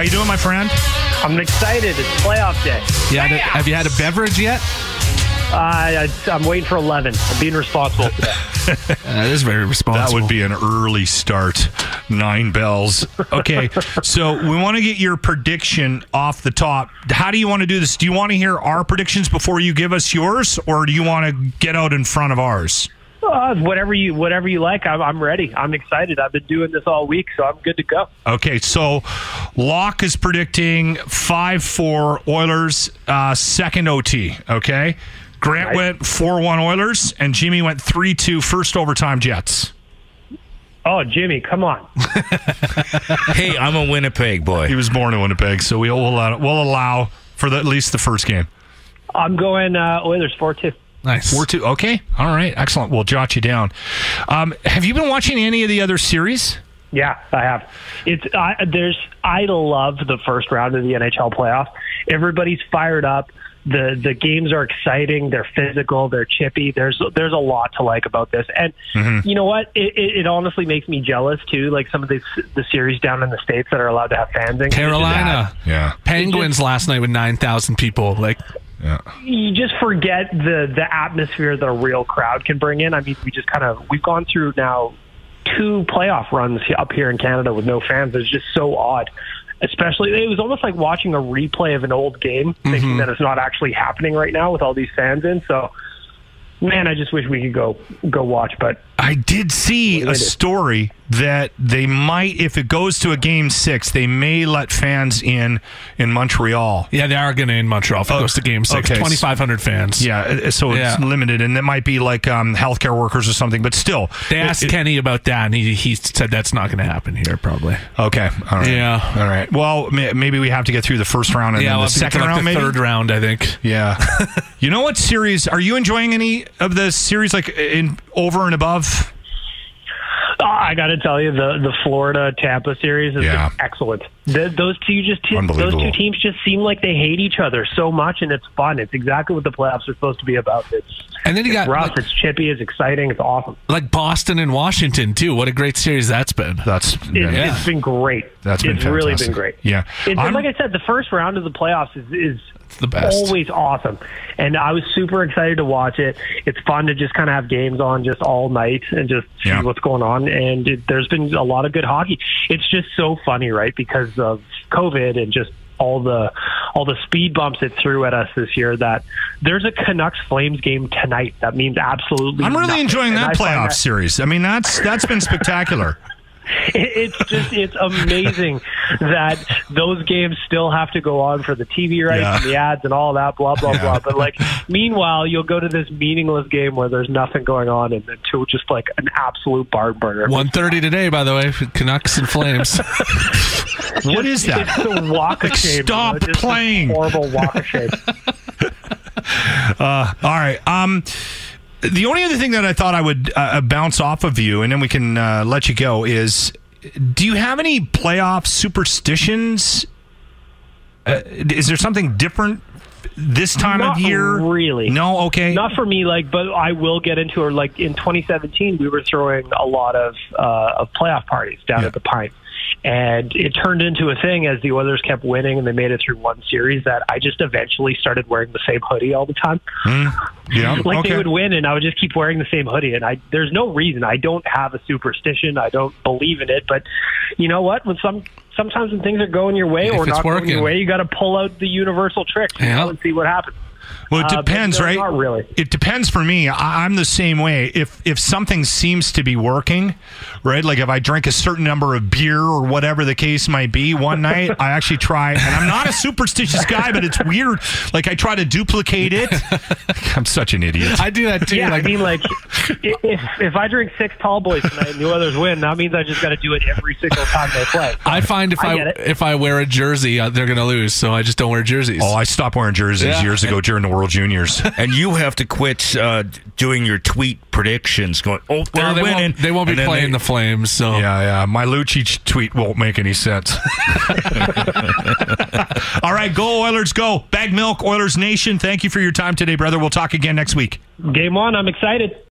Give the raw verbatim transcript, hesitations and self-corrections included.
you doing, my friend? I'm excited. It's playoff day. Yeah. Have you had a beverage yet? Uh, I, I'm waiting for eleven. I'm being responsible today. That is very responsible. That would be an early start. Nine bells. Okay, so we want to get your prediction off the top. How do you want to do this? Do you want to hear our predictions before you give us yours, or do you want to get out in front of ours? Uh, whatever you whatever you like. I'm, I'm ready. I'm excited. I've been doing this all week, so I'm good to go. Okay, so Locke is predicting five four Oilers, uh, second O T, okay? Grant nice. went four one Oilers, and Jimmy went three two first overtime Jets. Oh, Jimmy, come on. Hey, I'm a Winnipeg boy. He was born in Winnipeg, so we'll allow, we'll allow for the, at least the first game. I'm going uh, Oilers four two. Nice. four two. Okay. All right. Excellent. We'll jot you down. Um, have you been watching any of the other series? Yeah, I have. It's I, there's. I love the first round of the N H L playoffs. Everybody's fired up. The the games are exciting. They're physical. They're chippy. There's there's a lot to like about this. And mm-hmm. you know what? It, it, it honestly makes me jealous too. Like some of the the series down in the States that are allowed to have fans in. Carolina, yeah, Penguins just, last night with nine thousand people. Like. Yeah. You just forget the, the atmosphere that a real crowd can bring in. I mean, we just kind of, we've gone through now two playoff runs up here in Canada with no fans. It's just so odd. Especially, it was almost like watching a replay of an old game, thinking mm-hmm. that it's not actually happening right now with all these fans in. So, man, I just wish we could go go watch. But I did see a story that they might, if it goes to a game six, they may let fans in in Montreal. Yeah, they are going to in Montreal if it oh, goes to game six. Okay. twenty-five hundred fans. Yeah, so it's yeah. limited, and it might be like um, healthcare workers or something, but still. They asked it, Kenny about that, and he, he said that's not going to happen here, probably. Okay. All right. Yeah. All right. Well, maybe we have to get through the first round and yeah, then we'll the second like round, the maybe? third round, I think. Yeah. You know what series, are you enjoying any of the series, like in over and above? Oh, I got to tell you, the the Florida Tampa series is yeah. excellent. The, those two just those two teams just seem like they hate each other so much, and it's fun. It's exactly what the playoffs are supposed to be about. It's and then you it's got rough, like, it's chippy, it's exciting, it's awesome. Like Boston and Washington too. What a great series that's been. That's it, yeah. It's been great. That's been it's fantastic. really been great. Yeah, it's, like I said, the first round of the playoffs is. is It's the best. Always awesome. And I was super excited to watch it. It's fun to just kind of have games on just all night and just see yeah. what's going on. And it, there's been a lot of good hockey. It's just so funny, right? Because of COVID and just all the all the speed bumps it threw at us this year, that there's a Canucks Flames game tonight. That means absolutely I'm really nothing. enjoying that playoff that, series. I mean, that's that's been spectacular. It's just, it's amazing that those games still have to go on for the T V rights yeah. and the ads and all that, blah, blah, yeah. blah. But, like, meanwhile, you'll go to this meaningless game where there's nothing going on and to just, like, an absolute barn burner. one thirty today, by the way, for Canucks and Flames. What is that? It's the walk of shame. Stop you know, playing. Horrible walk of shame. uh, all right. Um... The only other thing that I thought I would uh, bounce off of you, and then we can uh, let you go, is do you have any playoff superstitions? Uh, is there something different this time Not of year? Really? No? Okay. Not for me, like, but I will get into it. Like, in twenty seventeen, we were throwing a lot of, uh, of playoff parties down yeah. at the Pine. And it turned into a thing as the Oilers kept winning and they made it through one series that I just eventually started wearing the same hoodie all the time. Mm. Yeah. Like okay. they would win and I would just keep wearing the same hoodie. And I, there's no reason. I don't have a superstition. I don't believe in it. But you know what? When some sometimes when things are going your way if or not working. going your way, you got to pull out the universal trick yeah. you know, and see what happens. Well, it depends, uh, right? Not really. It depends for me. I, I'm the same way. If if something seems to be working, right? Like if I drink a certain number of beer or whatever the case might be one night, I actually try, and I'm not a superstitious guy, but it's weird. Like I try to duplicate it. I'm such an idiot. I do that too. Yeah, like, I mean, like if if I drink six tall boys tonight and the others win, that means I just got to do it every single time they play. So I find if I, I if I wear a jersey, uh, they're going to lose, so I just don't wear jerseys. Oh, I stopped wearing jerseys yeah. years ago during the World Juniors. And you have to quit uh, doing your tweet predictions. Going, oh, they're well, they winning. Won't, they won't be playing they, the Flames. So yeah, yeah. My Lucic tweet won't make any sense. All right, go Oilers, go! Baggedmilk, Oilers Nation. Thank you for your time today, brother. We'll talk again next week. Game on. I'm excited.